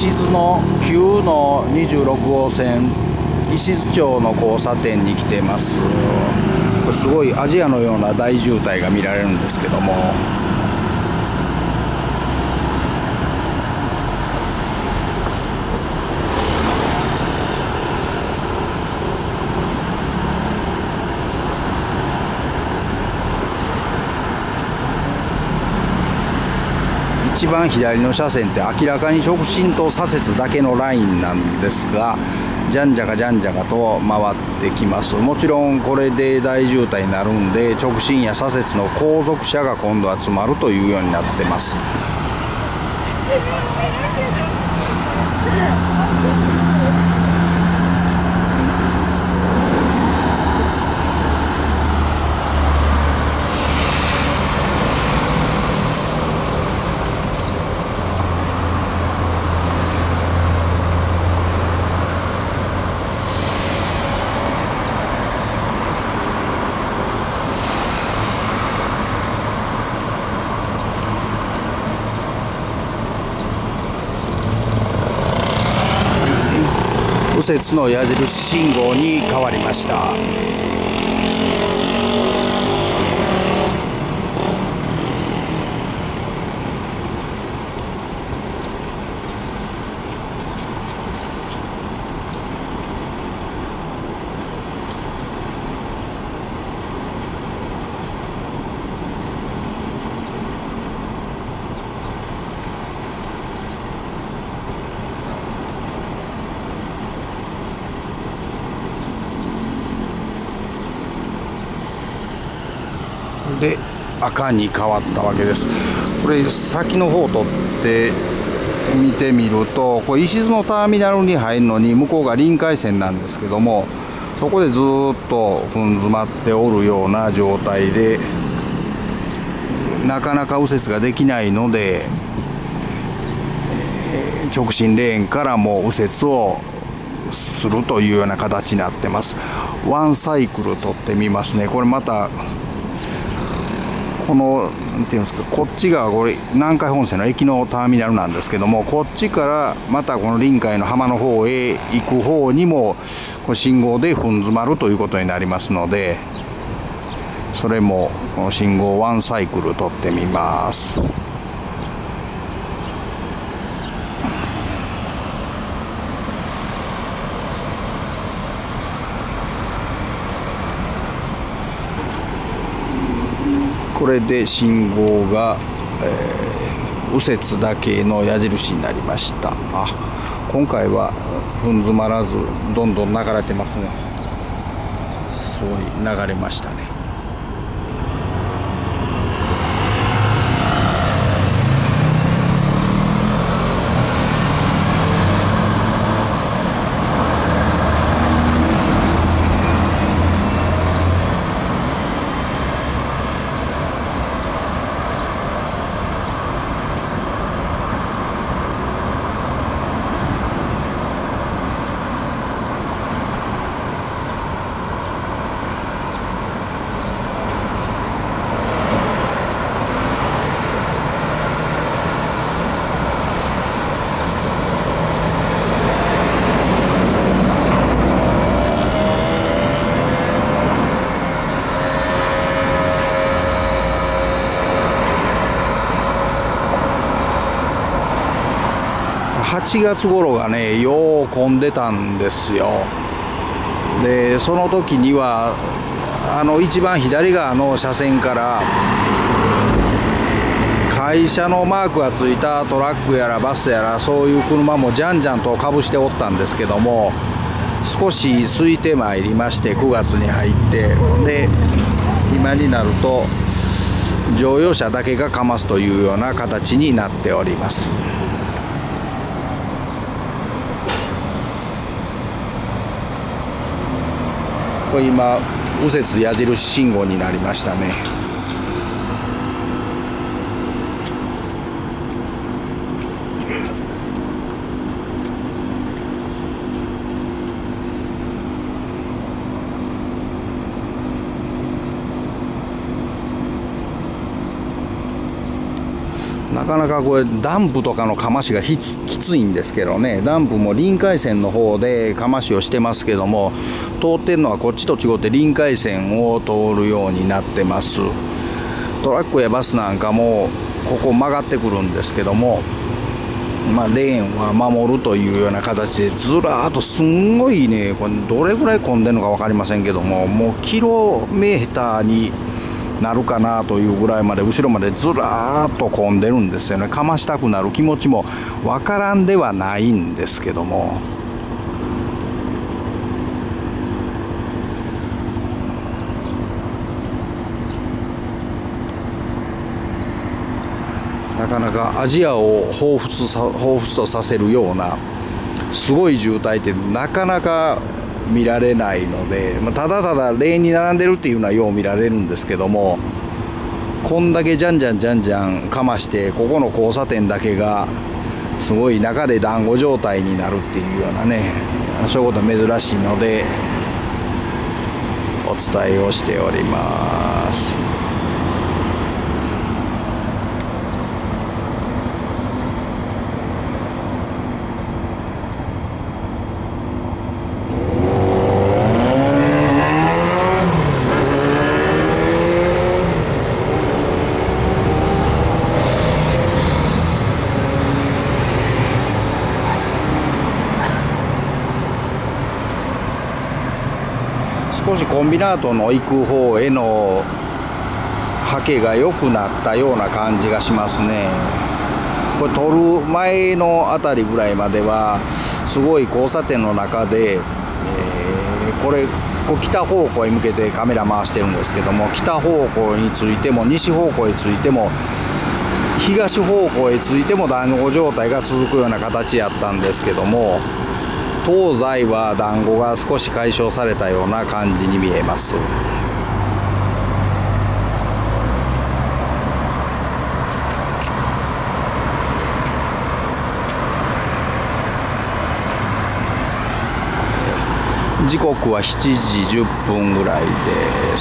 津の旧の26号線石津町の交差点に来ています。これすごいアジアのような大渋滞が見られるんですけども、一番左の車線って明らかに直進と左折だけのラインなんですが、じゃんじゃかじゃんじゃかと回ってきます。もちろんこれで大渋滞になるんで、直進や左折の後続車が今度は詰まるというようになってます。右折の矢印信号に変わりました。で赤に変わったわけです。これ先の方を取って見てみると、これ石津のターミナルに入るのに向こうが臨海線なんですけども、そこでずっと踏ん詰まっておるような状態で、なかなか右折ができないので、直進レーンからも右折をするというような形になってます。ワンサイクル取ってみますね。これまたこのなんていうんですか、こっちがこれ南海本線の駅のターミナルなんですけども、こっちからまたこの臨海の浜の方へ行く方にもこれ信号で踏ん詰まるということになりますので、それもこの信号ワンサイクル取ってみます。これで信号が、右折だけの矢印になりました。今回は踏ん詰まらずどんどん流れてますね。すごい流れましたね。8月頃がね、よう混んでたんですよ。でその時には一番左側の車線から会社のマークがついたトラックやらバスやら、そういう車もじゃんじゃんとかぶしておったんですけども、少し空いてまいりまして、9月に入って、で今になると乗用車だけがかますというような形になっております。これ今右折矢印信号になりましたね。なかかなかこれダンプとかのかましがきついんですけどね。ダンプも臨海線の方でかましをしてますけども、通ってるのはこっちと違って臨海線を通るようになってます。トラックやバスなんかもここ曲がってくるんですけども、レーンは守るというような形でずらーっとすんごいね、これどれぐらい混んでるのか分かりませんけども、もうキロメーターになるかなというぐらいまで後ろまでずらーっと混んでるんですよね。かましたくなる気持ちも分からんではないんですけども、なかなかアジアを彷彿とさせるようなすごい渋滞ってなかなか見られないので、ただただレーンに並んでるっていうのはよう見られるんですけども、こんだけじゃんじゃんかまして、ここの交差点だけがすごい中で団子状態になるっていうようなね、そういうことは珍しいのでお伝えをしております。少しコンビナートの行く方への波形が良くなったような感じがしますね。これ撮る前の辺りぐらいまではすごい交差点の中で、これ北方向へ向けてカメラ回してるんですけども、北方向についても西方向へついても東方向へついても団子状態が続くような形やったんですけども、東西は団子が少し解消されたような感じに見えます。時刻は7時10分ぐらいです。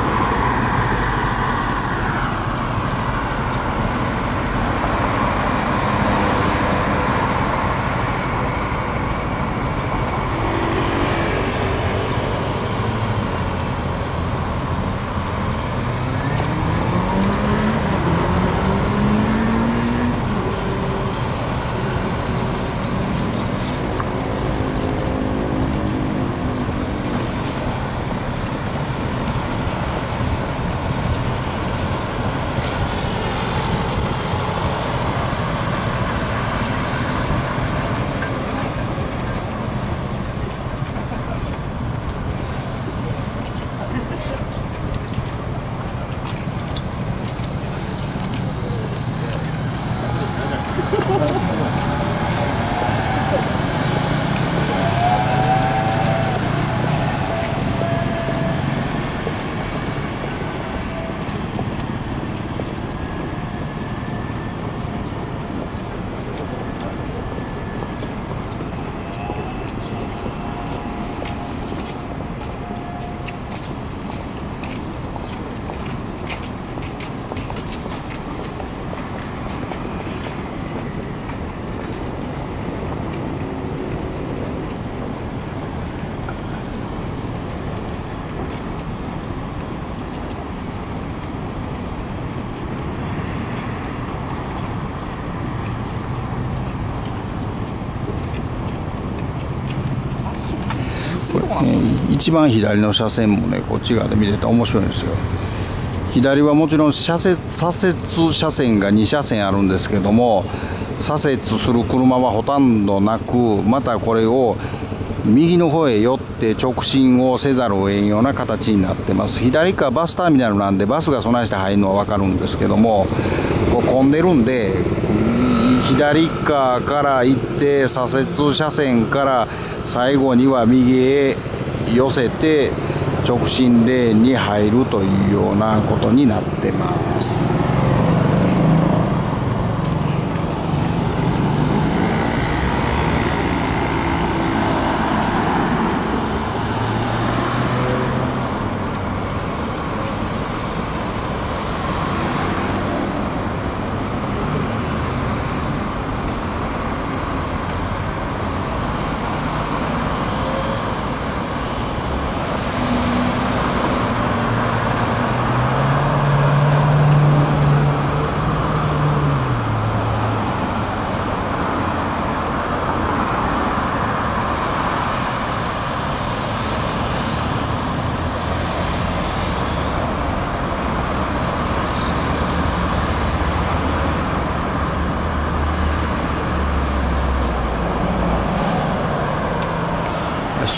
一番左の車線もね、こっち側で見てて面白いんですよ。左はもちろん左折車線が2車線あるんですけども、左折する車はほとんどなく、またこれを右の方へ寄って直進をせざるを得んような形になってます。左側バスターミナルなんでバスが備えして入るのは分かるんですけども、こう混んでるんで、左側から行って左折車線から最後には右へ寄せて直進レーンに入るというようなことになってます。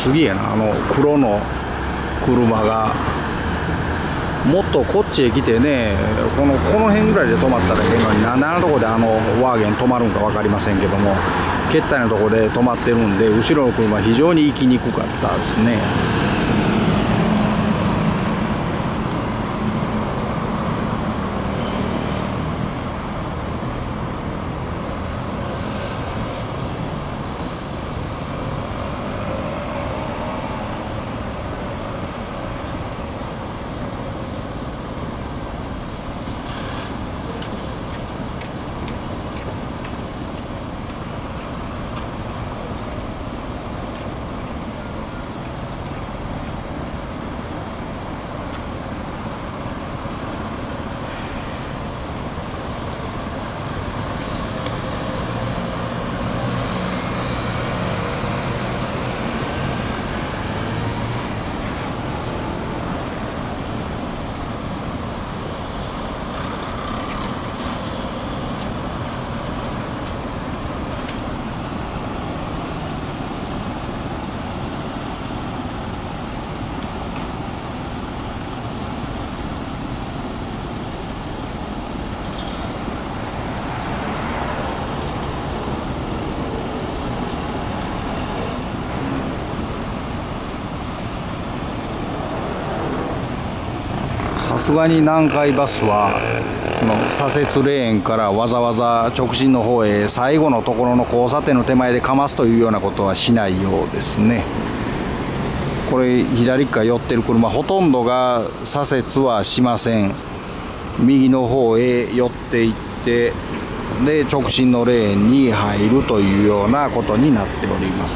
すげえな、黒の車が。もっとこっちへ来てね、この辺ぐらいで止まったらええのに、なんであのとこでワーゲン止まるんか分かりませんけども、けったいなとこで止まってるんで、後ろの車非常に行きにくかったですね。さすがに南海バスはこの左折レーンからわざわざ直進の方へ最後のところの交差点の手前でかますというようなことはしないようですね。これ左側寄ってる車ほとんどが左折はしません。右の方へ寄っていってで直進のレーンに入るというようなことになっております。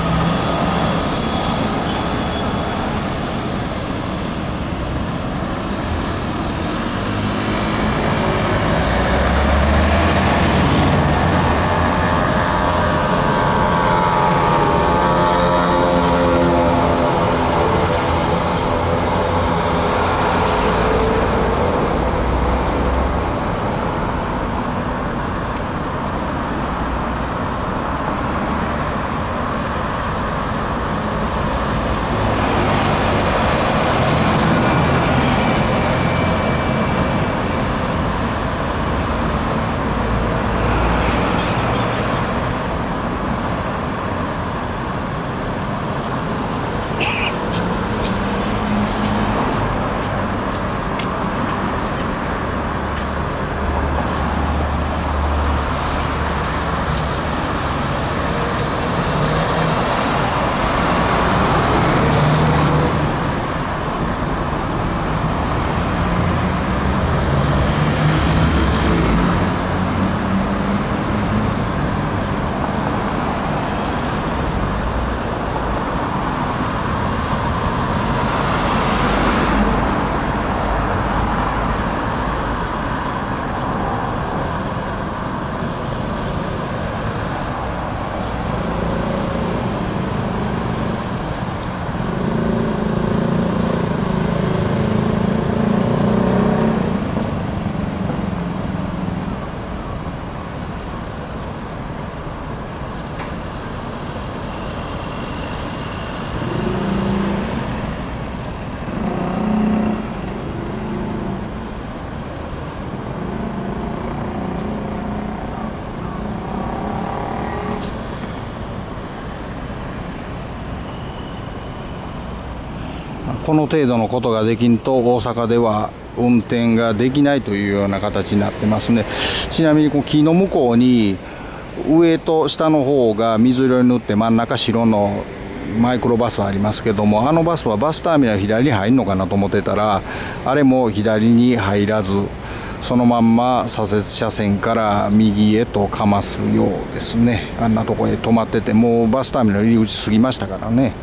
この程度のことができんと大阪では運転ができないというような形になってますね。ちなみにこの木の向こうに上と下の方が水色に塗って真ん中白のマイクロバスありますけども、あのバスはバスターミナル左に入るのかなと思ってたら、あれも左に入らずそのまんま左折車線から右へとかますようですね。あんなとこへ止まってて、もうバスターミナル入り口過ぎましたからね。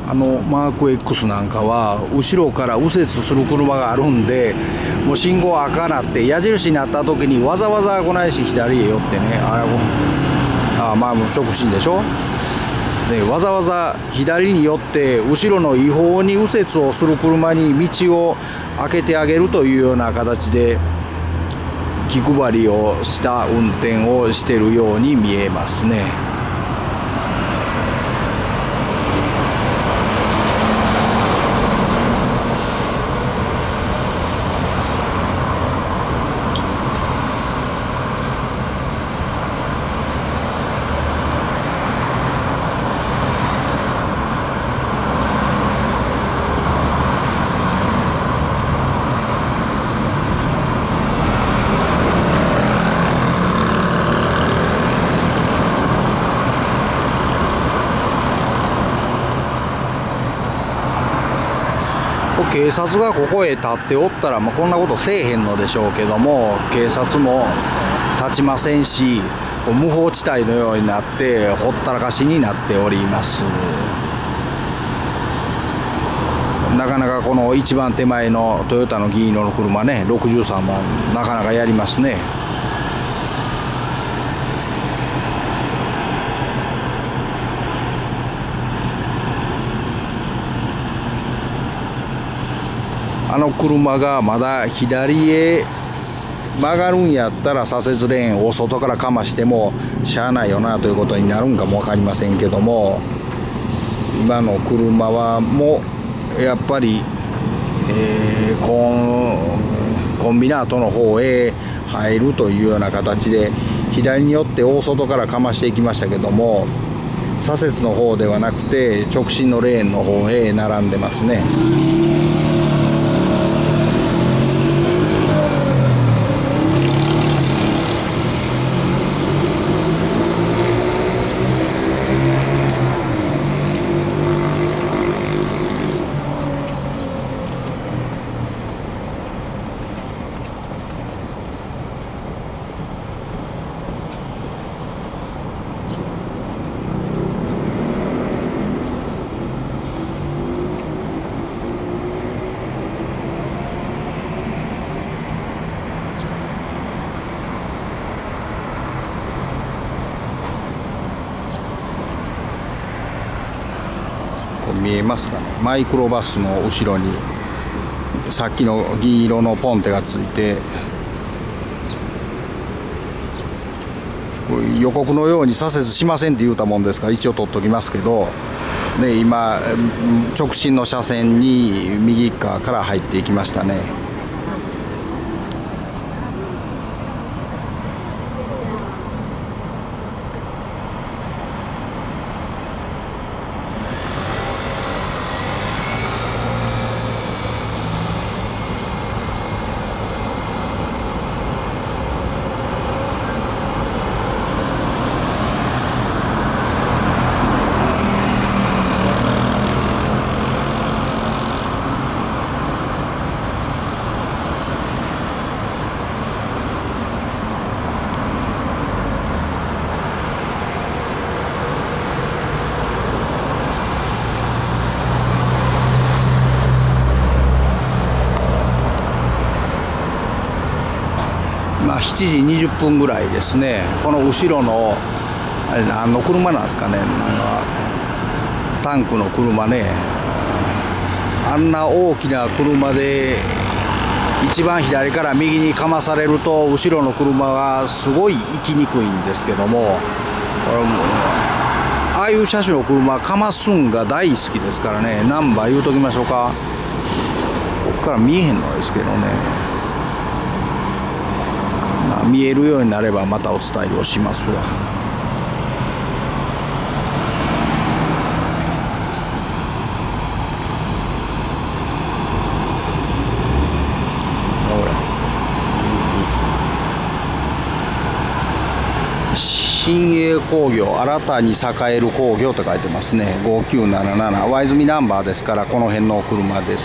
マーク X なんかは後ろから右折する車があるんで、もう信号赤なって矢印になった時にわざわざこないし左へ寄ってね、まあ直進でしょ。でわざわざ左に寄って後ろの違法に右折をする車に道を開けてあげるというような形で気配りをした運転をしているように見えますね。警察がここへ立っておったら、こんなことせえへんのでしょうけども、警察も立ちませんし、無法地帯のようになってほったらかしになっております。なかなかこの一番手前のトヨタの銀色の車ね、63番、なかなかやりますね。車がまだ左へ曲がるんやったら左折レーンを外からかましてもしゃあないよなということになるんかも分かりませんけども、今の車はもうやっぱり、コンビナートの方へ入るというような形で左に寄って大外からかましていきましたけども、左折の方ではなくて直進のレーンの方へ並んでますね。見えますかね、マイクロバスの後ろにさっきの銀色のポンテがついて、予告のように左折しませんって言うたもんですから一応取っときますけど、ね、今直進の車線に右側から入っていきましたね。7時20分ぐらいですね。この後ろのあれ何の車なんですかね、タンクの車ね、あんな大きな車で一番左から右にかまされると後ろの車がすごい行きにくいんですけども、これもああいう車種の車かますんが大好きですからね。ナンバー言うときましょうか。ここから見えへんのですけどね、見えるようになればまたお伝えをしますわ。新栄工業、新たに栄える工業と書いてますね。5977ワイズミナンバーですから、この辺の車です。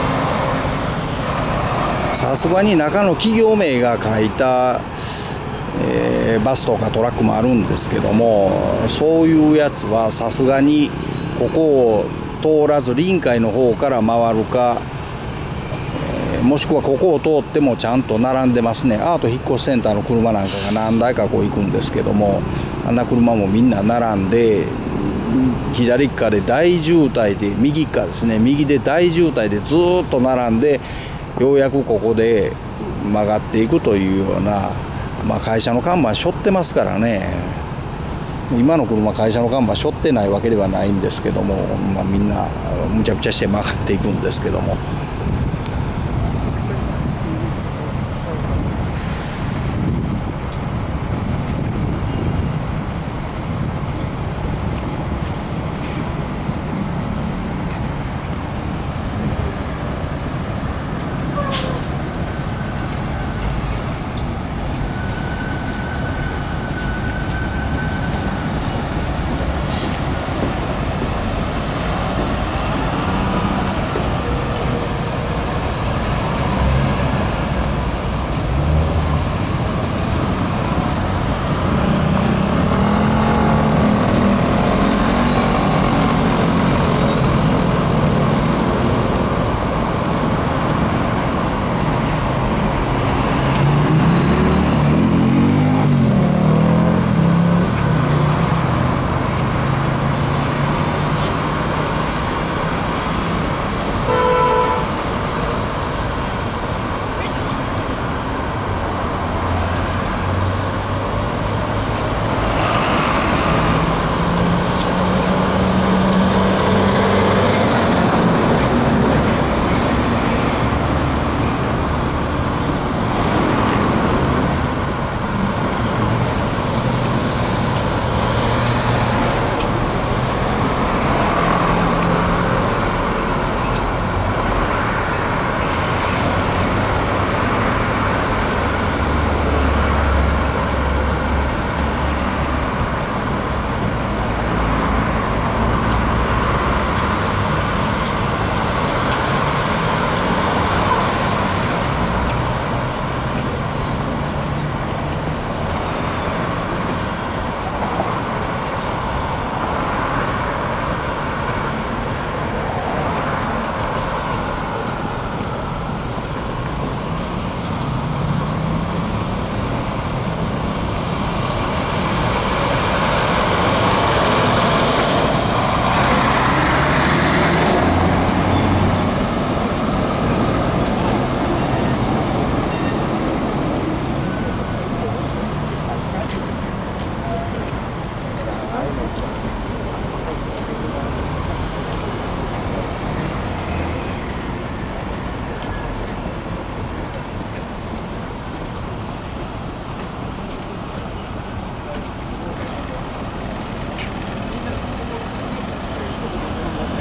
さすがに中の企業名が書いたバスとかトラックもあるんですけども、そういうやつはさすがにここを通らず臨海の方から回るか、もしくはここを通ってもちゃんと並んでますね。アート引っ越しセンターの車なんかが何台かこう行くんですけども、あんな車もみんな並んで、左側で大渋滞で、右側ですね、右で大渋滞でずっと並んで、ようやくここで曲がっていくというような、会社の看板背負ってますからね。今の車会社の看板背負ってないわけではないんですけども、みんなむちゃくちゃして曲がっていくんですけども。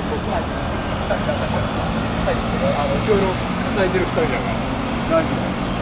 いろいろ抱えてる2人だから。